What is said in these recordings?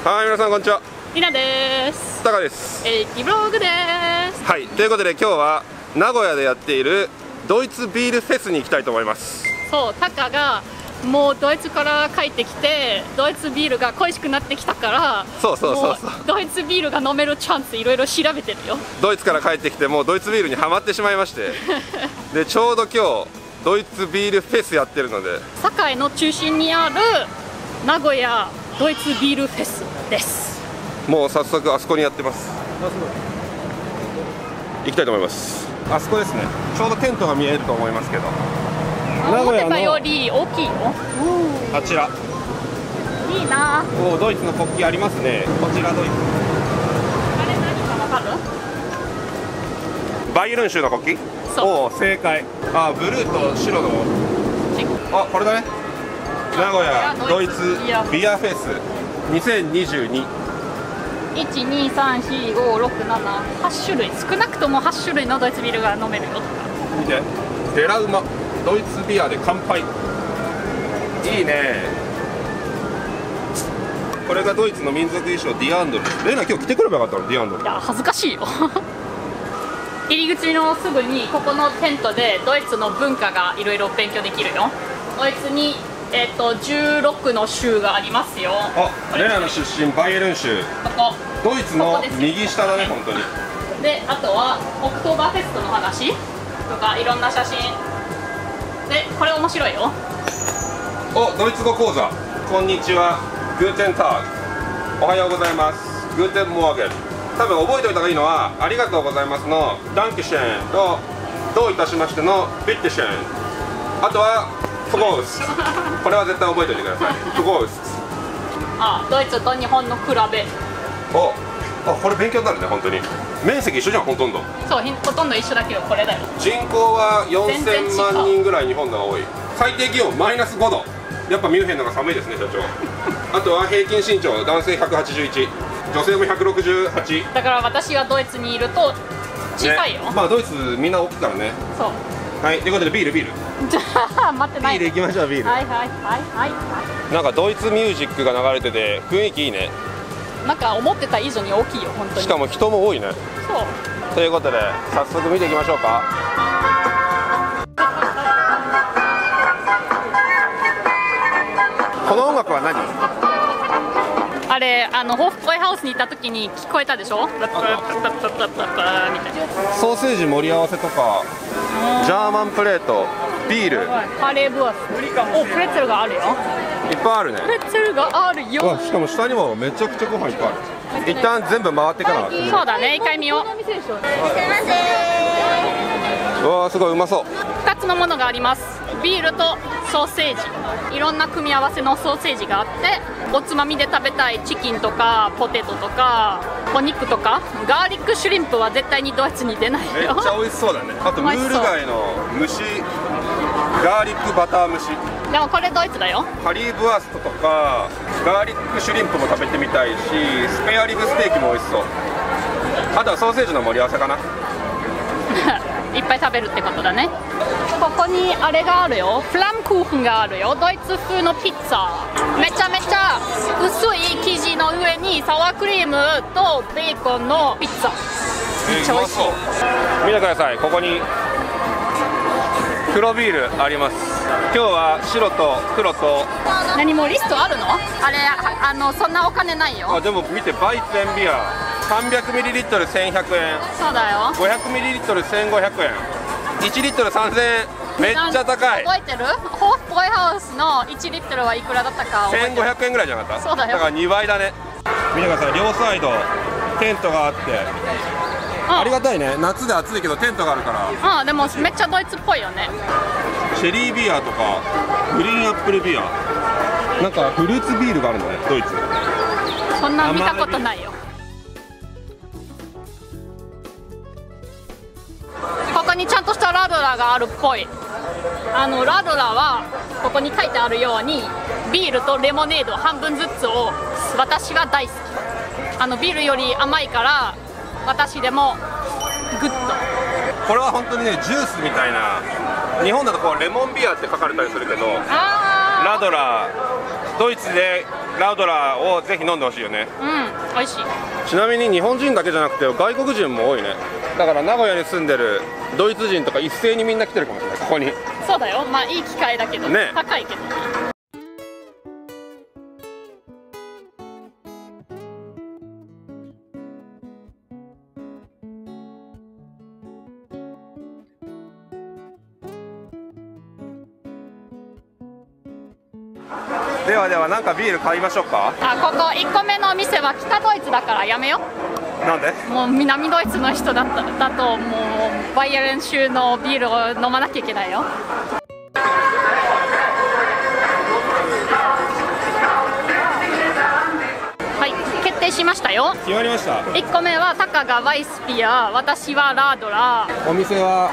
はい、皆さんこんにちは。 りなです。 タカです。 ブログです。 はい、ということで今日は名古屋でやっているドイツビールフェスに行きたいと思います。 そう、タカがもうドイツから帰ってきてドイツビールが恋しくなってきたから、 そうドイツビールが飲めるチャンスいろいろ調べてるよ。 ドイツから帰ってきてもうドイツビールにハマってしまいましてでちょうど今日ドイツビールフェスやってるので、 堺の中心にある名古屋ドイツビールフェスです。 もう早速あそこにやってます。行きたいと思います。あそこですね。ちょうどテントが見えると思いますけど、 思ってたより大きいよ。 あちらいいな。 ドイツの国旗ありますね。こちらドイツ、 あれ何かわかる？ バイエルン州の国旗。おお、正解。あ、ブルーと白の、あ、これだね。名古屋ドイツビアフェス2022。 1,2,3,4,5,6,7,8種類、少なくとも8種類のドイツビールが飲めるよ。 見て、デラウマドイツビアで乾杯。いいね。これがドイツの民族衣装ディアンドル。レナ今日着てくればよかったの。ディアンドル。 いや恥ずかしいよ入り口のすぐにここのテントでドイツの文化がいろいろ勉強できるよ。ドイツに16の州がありますよ。 あ、レナの出身バイエルン州。 ここドイツの右下だね、本当に。 で、あとはオクトーバーフェストの話とかいろんな写真で、これ面白いよ。 お、ドイツ語講座。こんにちは、グーテンターグ、おはようございます、グーテンモーゲン。多分覚えておいた方がいいのは、ありがとうございますのダンケシェンと、どういたしましてのビッテシェン、あとはフゴースこれは絶対覚えておいてください。フゴース。 あ、ドイツと日本の比べ。 お、あ、これ勉強になるね、本当に。面積一緒じゃん、ほとんど。 そう、ほとんど一緒だけどこれだよ。 人口は4000万人ぐらい日本のが多い。最低気温マイナス5度。やっぱミュンヘンのが寒いですね、社長あとは平均身長、男性181、女性も168。 だから私がドイツにいると小さいよ、 ね、まあドイツみんな大きいからね。 そう。 はい、ということでビールじゃあ待ってない。 ビール行きましょう。ビール。 はいはいはいはい。 なんかドイツミュージックが流れてて雰囲気いいね。 なんか思ってた以上に大きいよ、本当に。 しかも人も多いね。 そう。 ということで早速見ていきましょうか。この音楽は何？ あれ、ホーフボイハウスに行った時に聞こえたでしょ。みたいな。 ソーセージ盛り合わせとか、ジャーマンプレート、ビール、 カレーブアス。お、プレッツェルがあるよ。 いっぱいあるね。 プレッツェルがあるよ。 しかも下にもめちゃくちゃご飯いっぱいある。一旦全部回ってから。 そうだね、一回見よう。 うわー、すごいうまそう。 2つのものがあります。ビールとソーセージ。いろんな組み合わせのソーセージがあって、おつまみで食べたいチキンとかポテトとかお肉とか、ガーリックシュリンプは絶対にドイツに出ないよ。 めっちゃ美味しそうだね。あとムール貝の蒸し、ガーリックバター蒸し。 でもこれドイツだよ。 カリーブアストとかガーリックシュリンプも食べてみたいし、スペアリブステーキも美味しそう。あとはソーセージの盛り合わせかな。 いっぱい食べるってことだね。ここにあれがあるよ。フラムクーヘンがあるよ。ドイツ風のピッツァ。めちゃめちゃ薄い生地の上にサワークリームとベーコンのピッツァ。めっちゃ美味しい。 見てください、ここに黒ビールあります。今日は白と黒と。 何もリストあるの？あれ、そんなお金ないよ。 あ、でも見て、バイツェンビア 300ml1100 円。 そうだよ。 500ml1500 円。1リットル3000円。めっちゃ高い。 覚えてる？ホーフボイハウスの1リットルはいくらだったか覚えてる ？1500円ぐらいじゃなかった？ そうだよ。 だから2倍だね。見てください、両サイドテントがあって、ありがたいね。夏で暑いけどテントがあるから。 でもめっちゃドイツっぽいよね。 チェリービアとかグリーンアップルビア、なんかフルーツビールがあるんだね、ドイツ。 そんな見たことないよ。ここにちゃんとしたラドラがあるっぽい。ラドラはここに書いてあるようにビールとレモネード半分ずつを私は大好き。ビールより甘いから私でもグッと。 これは本当にね、ジュースみたいな。日本だとこうレモンビアって書かれたりするけど、ラドラードイツでラウドラーをぜひ飲んでほしいよね。 うん、美味しい。 ちなみに日本人だけじゃなくて外国人も多いね。だから名古屋に住んでるドイツ人とか一斉にみんな来てるかもしれない、ここに。 そうだよ、まあいい機会だけど、 ね、 高いけど。 ではでは、なんかビール買いましょうか。 あ、ここ1個目のお店は北ドイツだからやめよ。 なんで？ もう南ドイツの人だともうバイエルン州のビールを飲まなきゃいけないよ。はい、決定しましたよ。 決まりました。 1個目はタカがワイスピア、私はラードラー。 お店は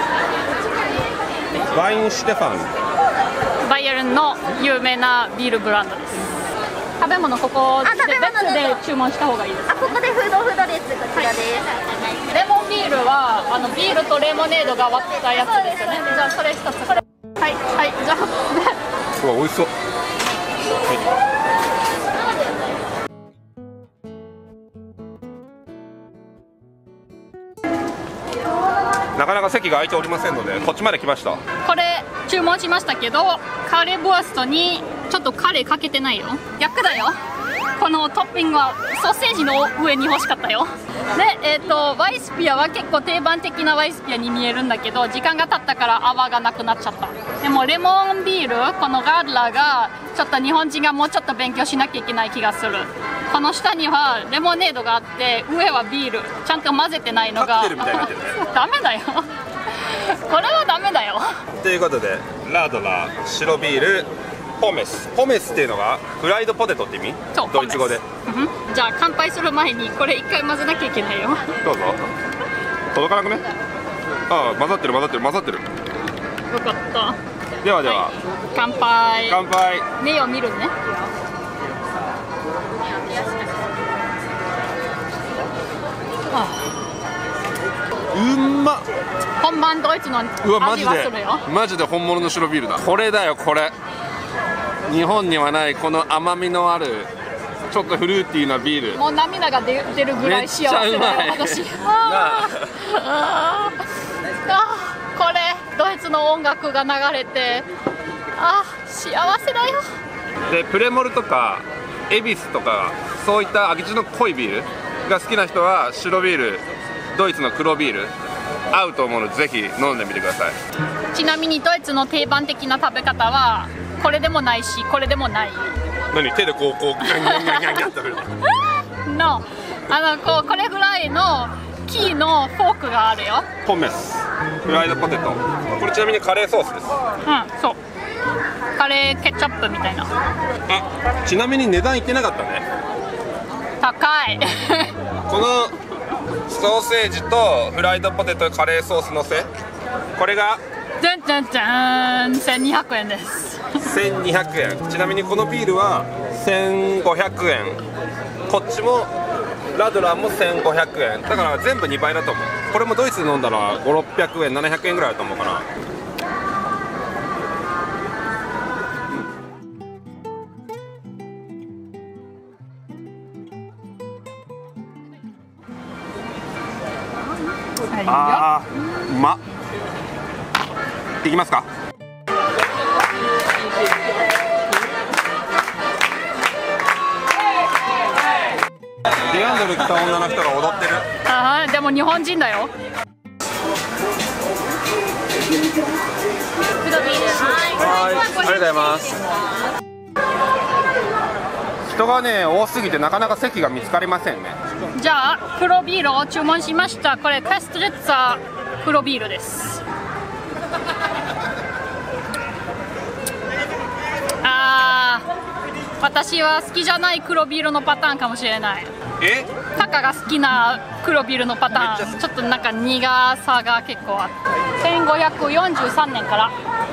ワインシュテファン。 バイエルンの有名なビールブランドです。食べ物ここで別で注文した方がいいです。 あ、ここでフードです。こちらです。 レモンビールはビールとレモネードが割ったやつですよね。じゃあそれ一つ。はいはい、じゃあうわ、美味しそう。なかなか席が空いておりませんので、こっちまで来ました。 これ注文しましたけど、カレーブアストにちょっとカレーかけてないよ。逆だよ。このトッピングはソーセージの上に欲しかったよ。で、ワイスピアは結構定番的なワイスピアに見えるんだけど、時間が経ったから泡がなくなっちゃった。でもレモンビール、このガードラーがちょっと日本人がもうちょっと勉強しなきゃいけない気がする。この下にはレモネードがあって、上はビールちゃんと混ぜてないのがカクテルみたいになってるね。 ダメだよ。これはダメだよ。 ということで、ラードラー白ビールポメス。ポメスっていうのがフライドポテトって意味？ そう、 ドイツ語で。 じゃあ乾杯する前にこれ一回混ぜなきゃいけないよ。 どうぞ。届かなくね？ああ、混ざってる。 よかった。 ではでは、 はい、乾杯。 乾杯。 目を見るね。 うんまっ。 本番ドイツの味はするよ。 マジで本物の白ビールだ。これだよ、これ。日本にはないこの甘みのあるちょっとフルーティーなビール。 もう涙が出るぐらい幸せだよ、私。これドイツの音楽が流れて、幸せだよ。 でプレモルとかエビスとかそういった味の濃いビールが好きな人は白ビール、ドイツの黒ビール合うと思うので、ぜひ飲んでみてください。 ちなみにドイツの定番的な食べ方はこれでもないしこれでもない。 何？手でこうギャンギャンギャンギャンギャンって食べるのこれぐらいのキーのフォークがあるよ。 ポメスフライドポテト。これちなみにカレーソースです。 そう、カレーケチャップみたいな。 ちなみに値段言ってなかったね。 高い。 このソーセージとフライドポテトカレーソースのせ、これがじゃんじゃん1200円です。 1200円。ちなみにこのビールは1500円。こっちもラドラーも1500円だから全部2倍だと思う。これもドイツで飲んだら500、600円、700円ぐらいだと思うかな。あー、うまっ。いきますか。ディアンドル着た女の人が踊ってる。 でも日本人だよ。 はい、ありがとうございます。人がね多すぎてなかなか席が見つかりませんね。 じゃあ黒ビールを注文しました。これカストリッツァ黒ビールです。私は好きじゃない黒ビールのパターンかもしれない。タカが好きな黒ビールのパターン、ちょっとなんか苦さが結構あって、1543年から。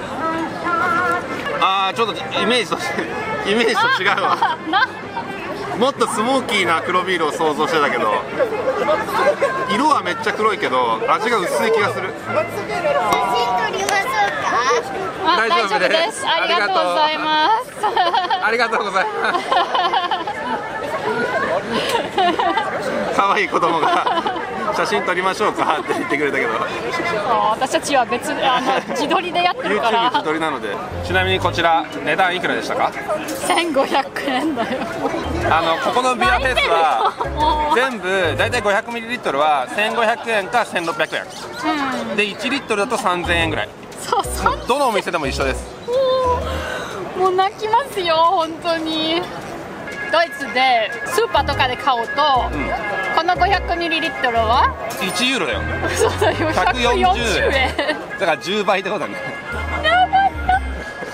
ちょっとイメージと違うわ。もっとスモーキーな黒ビールを想像してたけど、色はめっちゃ黒いけど味が薄い気がする。 写真撮りましょうか。 大丈夫です。ありがとうございます。 ありがとうございます。可愛い子供が写真撮りましょうかって言ってくれたけど、 私たちは別自撮りでやってるから。 YouTube 自撮りなので。ちなみにこちら値段いくらでしたか ？1500円だよ。 ここのビアフェスは全部だいたい 500ml は1500円か1600円、で1リットルだと3000円ぐらい。そうどのお店でも一緒です。 もう泣きますよ本当に。ドイツでスーパーとかで買うと、この 500ml は 1ユーロだよ。 そうだよ、140円だから10倍ってことだね。 やばいな、もう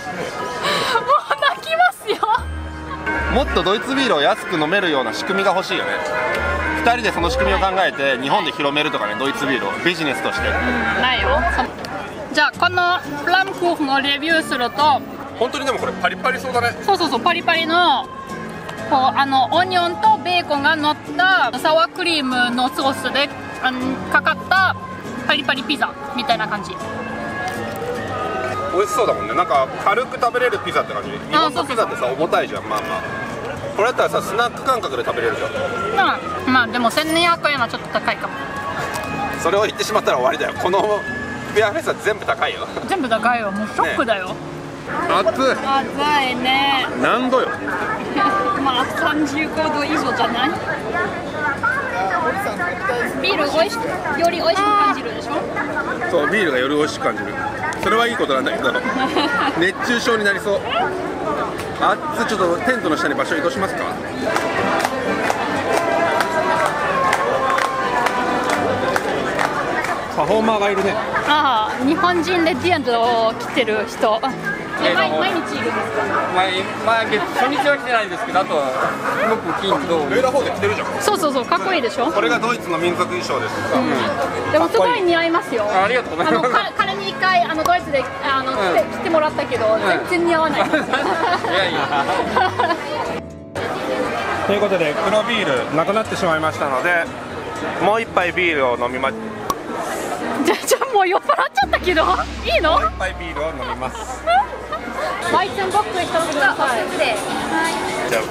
泣きますよ。 もっとドイツビールを安く飲めるような仕組みが欲しいよね。2人でその仕組みを考えて日本で広めるとかね、ドイツビールをビジネスとして。 ないよ。じゃあこのフラムクーフンをレビューすると、 本当にでもこれパリパリそうだね。 そうパリパリのこうオニオンとベーコンが乗ったサワークリームのソースでかかったパリパリピザみたいな感じ。 美味しそうだもんね。なんか軽く食べれるピザって感じ。日本のピザってさ重たいじゃん。まあこれだったらさスナック感覚で食べれるじゃん。 まあでも1200円はちょっと高いかも。 それを言ってしまったら終わりだよ。このビアフェスは全部高いよ。 全部高いよ。もうショックだよ。 暑い。 暑いね。 何度よ。 まあ35度以上じゃない？ビールより美味しく感じるでしょ？ そう、ビールがより美味しく感じる。それはいいことなんだけど熱中症になりそう。ちょっとテントの下に場所移動しますか。パフォーマーがいるね。 ああ、日本人レジェンドを着てる人。毎日いるんですか？ 初日は来てないんですけど、あとは木金土上の方で着てるじゃん。 そうかっこいいでしょ。 これがドイツの民族衣装です。 でもすごい似合いますよ。 ありがとうございます。 彼に一回ドイツで着てもらったけど全然似合わない。 いやということで黒ビールなくなってしまいましたので、もう一杯ビールを飲みま。 じゃあもう酔っ払っちゃったけどいいの？ もう一杯ビールを飲みます。 バイツンボックス一つください。 じゃあ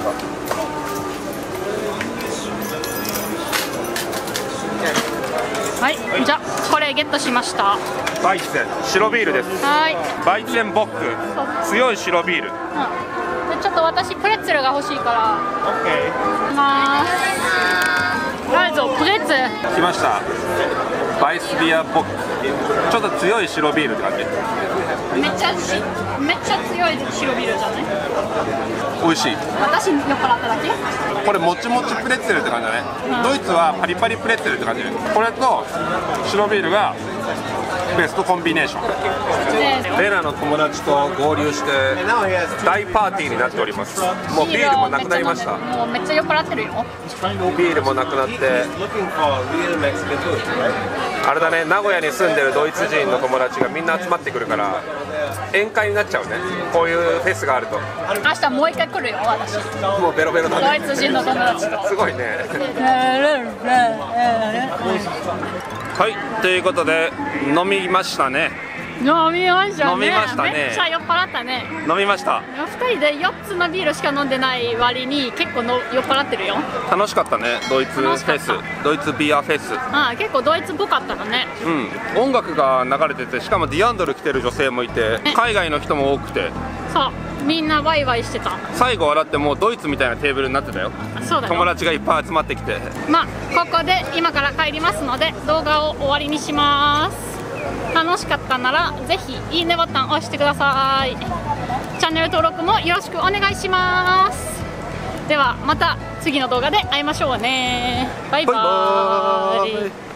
はい、じゃあこれゲットしました。 バイツェン白ビールです。 はい。 バイツェンボック強い白ビール。 でちょっと私プレッツェルが欲しいから。 オッケー。 プレッツェル。 来ました。バイスビアボックちょっと強い白ビールって感じ。 めっちゃ強い白ビールじゃない？ 美味しい。 私酔っ払っただけ？ これもちもちプレッツェルって感じだね。ドイツはパリパリプレッツェルって感じ。これと白ビールがベストコンビネーション。レナの友達と合流して大パーティーになっております。もうビールもなくなりました。 もうめっちゃ酔っ払ってるよ。 ビールもなくなって、あれだね、名古屋に住んでるドイツ人の友達がみんな集まってくるから宴会になっちゃうね。こういうフェスがあると。 明日もう一回来るよ私。 もうベロベロだね。 ドイツ人の友達と。 すごいね。はい、ということで飲みましたね。 飲みましたね。 飲みましたね。 めっちゃ酔っ払ったね。 飲みました。 2人で4つのビールしか飲んでない割に結構酔っ払ってるよ。 楽しかったね。ドイツフェス、ドイツビアフェス。 結構ドイツっぽかったのね。 音楽が流れてて、しかもディアンドル着てる女性もいて、海外の人も多くて、 そうみんなワイワイしてた。 最後笑ってもうドイツみたいなテーブルになってたよ。 そうだよ。 友達がいっぱい集まってきて、 ここで今から帰りますので動画を終わりにします。楽しかったならぜひいいねボタン押してください。チャンネル登録もよろしくお願いします。ではまた次の動画で会いましょうね。バイバーイ。